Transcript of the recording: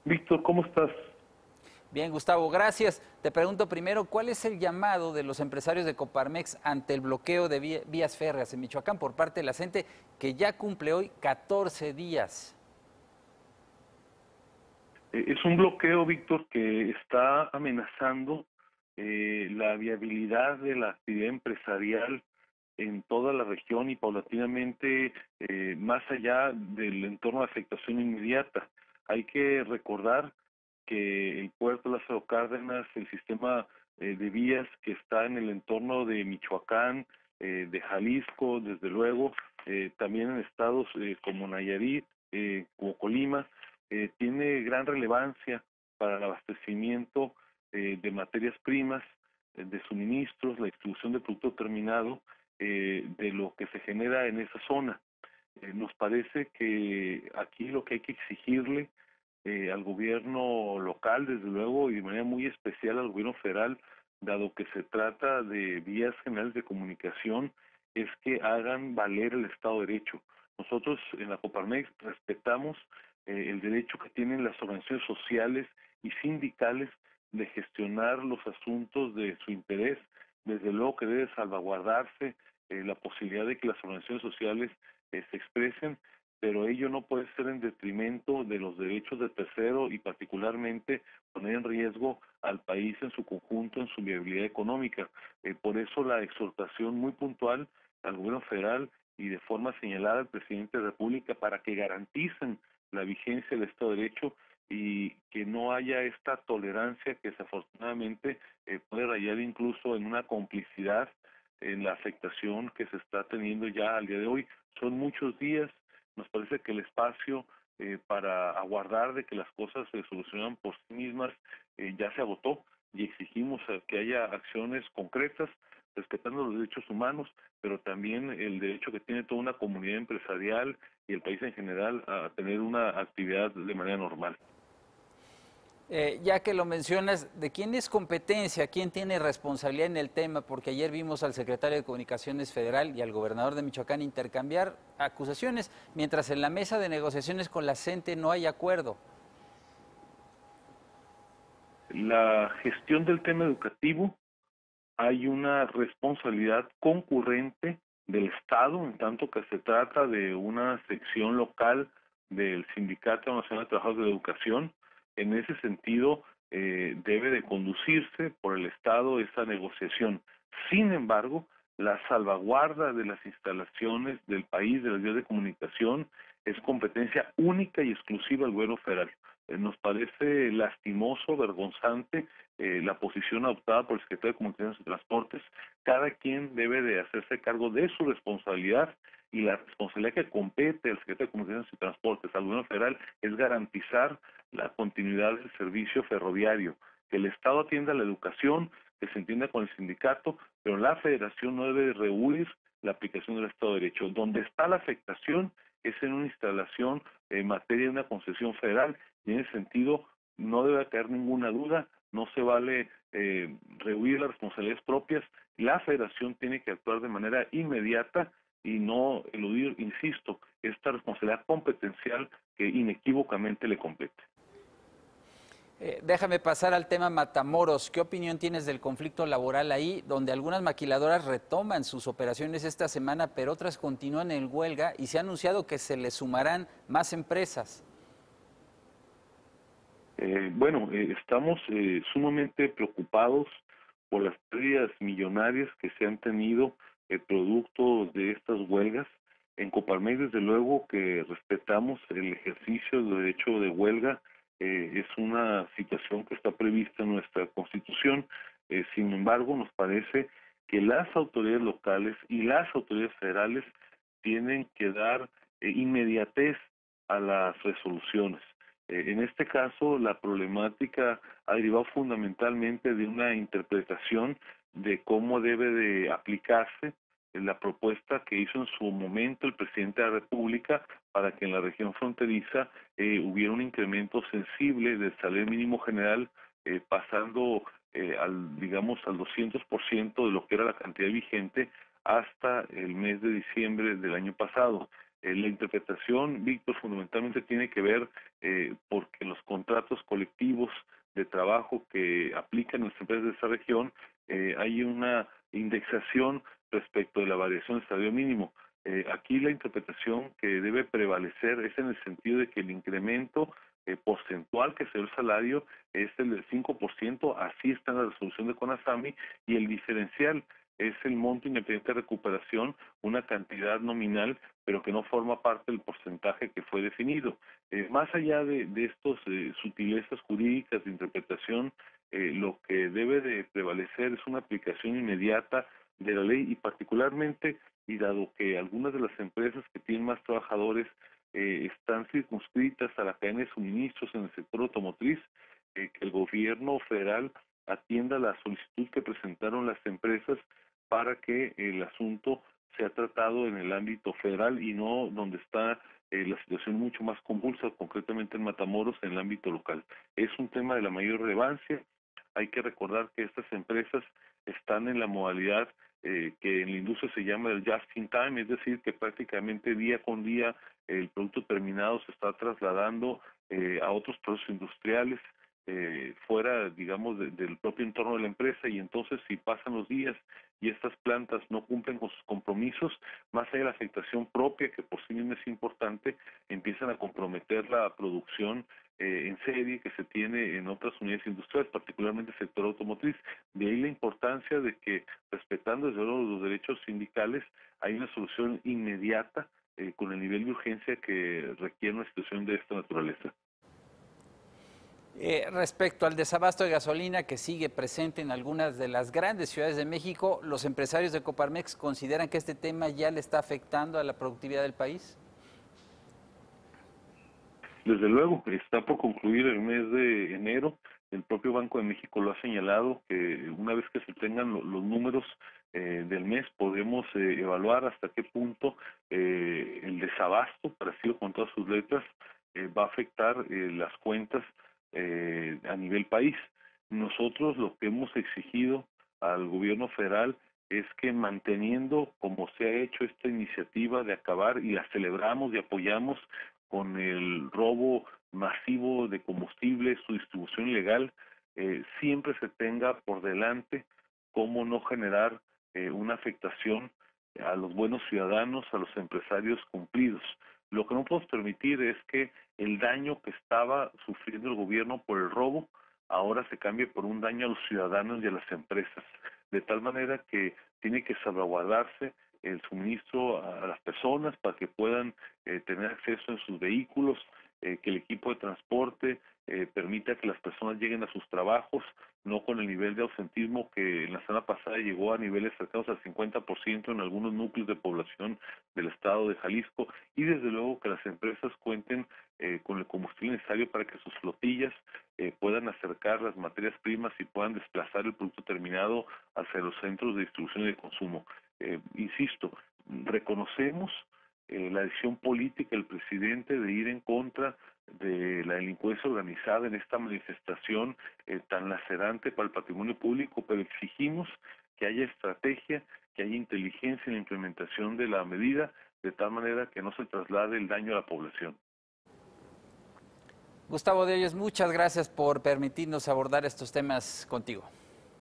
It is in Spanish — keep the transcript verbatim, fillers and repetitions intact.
Víctor, ¿cómo estás? Bien, Gustavo, gracias. Te pregunto primero, ¿cuál es el llamado de los empresarios de Coparmex ante el bloqueo de vía- vías férreas en Michoacán por parte de la CENTE, que ya cumple hoy catorce días? Eh, es un bloqueo, Víctor, que está amenazando eh, la viabilidad de la actividad empresarial en toda la región y paulatinamente eh, más allá del entorno de afectación inmediata. Hay que recordar que el puerto de Lázaro Cárdenas, el sistema eh, de vías que está en el entorno de Michoacán, eh, de Jalisco, desde luego, eh, también en estados eh, como Nayarit, eh, como Colima, eh, tiene gran relevancia para el abastecimiento eh, de materias primas, eh, de suministros, la distribución de producto terminado, eh, de lo que se genera en esa zona. Eh, nos parece que aquí lo que hay que exigirle eh, al gobierno local, desde luego, y de manera muy especial al gobierno federal, dado que se trata de vías generales de comunicación, es que hagan valer el Estado de Derecho. Nosotros en la Coparmex respetamos eh, el derecho que tienen las organizaciones sociales y sindicales de gestionar los asuntos de su interés. Desde luego que debe salvaguardarse eh, la posibilidad de que las organizaciones sociales eh, se expresen, pero ello no puede ser en detrimento de los derechos de tercero y particularmente poner en riesgo al país en su conjunto, en su viabilidad económica. Eh, por eso la exhortación muy puntual al gobierno federal y de forma señalada al presidente de la República para que garanticen la vigencia del Estado de Derecho y que no haya esta tolerancia que desafortunadamente eh, puede rayar incluso en una complicidad en la afectación que se está teniendo ya al día de hoy. Son muchos días, nos parece que el espacio eh, para aguardar de que las cosas se solucionan por sí mismas eh, ya se agotó y exigimos eh, que haya acciones concretas respetando los derechos humanos, pero también el derecho que tiene toda una comunidad empresarial y el país en general a tener una actividad de manera normal. Eh, ya que lo mencionas, ¿de quién es competencia? ¿Quién tiene responsabilidad en el tema? Porque ayer vimos al secretario de Comunicaciones Federal y al gobernador de Michoacán intercambiar acusaciones, mientras en la mesa de negociaciones con la CENTE no hay acuerdo. La gestión del tema educativo, hay una responsabilidad concurrente del Estado, en tanto que se trata de una sección local del Sindicato Nacional de Trabajadores de la Educación. En ese sentido, eh, debe de conducirse por el Estado esa negociación. Sin embargo, la salvaguarda de las instalaciones del país, de las vías de comunicación, es competencia única y exclusiva del gobierno federal. Eh, nos parece lastimoso, vergonzante, eh, la posición adoptada por el secretario de Comunicaciones y Transportes. Cada quien debe de hacerse cargo de su responsabilidad y la responsabilidad que compete al secretario de Comunicaciones y Transportes, al gobierno federal, es garantizar la continuidad del servicio ferroviario, que el Estado atienda la educación, que se entienda con el sindicato, pero la federación no debe rehuir la aplicación del Estado de Derecho. Donde está la afectación es en una instalación en materia de una concesión federal y en ese sentido no debe caer ninguna duda, no se vale eh, rehuir las responsabilidades propias, la federación tiene que actuar de manera inmediata y no eludir, insisto, esta responsabilidad competencial que inequívocamente le compete. Eh, déjame pasar al tema Matamoros. ¿Qué opinión tienes del conflicto laboral ahí, donde algunas maquiladoras retoman sus operaciones esta semana, pero otras continúan en huelga y se ha anunciado que se les sumarán más empresas? Eh, bueno, eh, estamos eh, sumamente preocupados por las pérdidas millonarias que se han tenido eh, producto de estas huelgas. En Coparmex, desde luego que respetamos el ejercicio del derecho de huelga, eh, es una situación que está prevista en nuestra Constitución. Eh, sin embargo, nos parece que las autoridades locales y las autoridades federales tienen que dar eh, inmediatez a las resoluciones. Eh, en este caso, la problemática ha derivado fundamentalmente de una interpretación de cómo debe de aplicarse la propuesta que hizo en su momento el presidente de la República para que en la región fronteriza eh, hubiera un incremento sensible del salario mínimo general, eh, pasando eh, al, digamos, al doscientos por ciento de lo que era la cantidad vigente hasta el mes de diciembre del año pasado. Eh, la interpretación, Víctor, fundamentalmente tiene que ver eh, porque los contratos colectivos de trabajo que aplican las empresas de esa región eh, hay una indexación respecto de la variación del salario mínimo. Eh, aquí la interpretación que debe prevalecer es en el sentido de que el incremento eh, porcentual que se da el salario es el del cinco por ciento, así está en la resolución de CONASAMI, y el diferencial es el monto independiente de recuperación, una cantidad nominal, pero que no forma parte del porcentaje que fue definido. Eh, más allá de, de estos eh, sutilezas jurídicas de interpretación, eh, lo que debe de prevalecer es una aplicación inmediata de la ley, y particularmente, y dado que algunas de las empresas que tienen más trabajadores eh, están circunscritas a la cadena de suministros en el sector automotriz, eh, que el gobierno federal atienda la solicitud que presentaron las empresas para que el asunto sea tratado en el ámbito federal y no donde está eh, la situación mucho más convulsa, concretamente en Matamoros, en el ámbito local. Es un tema de la mayor relevancia. Hay que recordar que estas empresas están en la modalidad eh, que en la industria se llama el just in time, es decir, que prácticamente día con día el producto terminado se está trasladando eh, a otros procesos industriales eh, fuera, digamos, de, del propio entorno de la empresa, y entonces si pasan los días y estas plantas no cumplen con sus compromisos, más allá de la afectación propia, que por sí misma es importante, empiezan a comprometer la producción eh, en serie que se tiene en otras unidades industriales, particularmente el sector automotriz. De ahí la importancia de que, respetando desde luego los derechos sindicales, hay una solución inmediata eh, con el nivel de urgencia que requiere una situación de esta naturaleza. Eh, respecto al desabasto de gasolina que sigue presente en algunas de las grandes ciudades de México, ¿los empresarios de Coparmex consideran que este tema ya le está afectando a la productividad del país? Desde luego, está por concluir el mes de enero. El propio Banco de México lo ha señalado, que una vez que se tengan lo, los números eh, del mes, podemos eh, evaluar hasta qué punto eh, el desabasto, para decirlo con todas sus letras, eh, va a afectar eh, las cuentas eh, a nivel país. Nosotros lo que hemos exigido al gobierno federal es que, manteniendo como se ha hecho esta iniciativa de acabar, y la celebramos y apoyamos, con el robo masivo de combustible, su distribución ilegal, eh, siempre se tenga por delante cómo no generar eh, una afectación a los buenos ciudadanos, a los empresarios cumplidos. Lo que no podemos permitir es que el daño que estaba sufriendo el gobierno por el robo ahora se cambie por un daño a los ciudadanos y a las empresas, de tal manera que tiene que salvaguardarse el suministro a las personas para que puedan eh, tener acceso en sus vehículos, eh, que el equipo de transporte eh, permita que las personas lleguen a sus trabajos, no con el nivel de ausentismo que en la semana pasada llegó a niveles cercanos al cincuenta por ciento en algunos núcleos de población del estado de Jalisco, y desde luego que las empresas cuenten eh, con el combustible necesario para que sus flotillas eh, puedan acercar las materias primas y puedan desplazar el producto terminado hacia los centros de distribución y de consumo. Eh, insisto, reconocemos eh, la decisión política del presidente de ir en contra de la delincuencia organizada en esta manifestación eh, tan lacerante para el patrimonio público, pero exigimos que haya estrategia, que haya inteligencia en la implementación de la medida, de tal manera que no se traslade el daño a la población. Gustavo de Hoyos, muchas gracias por permitirnos abordar estos temas contigo.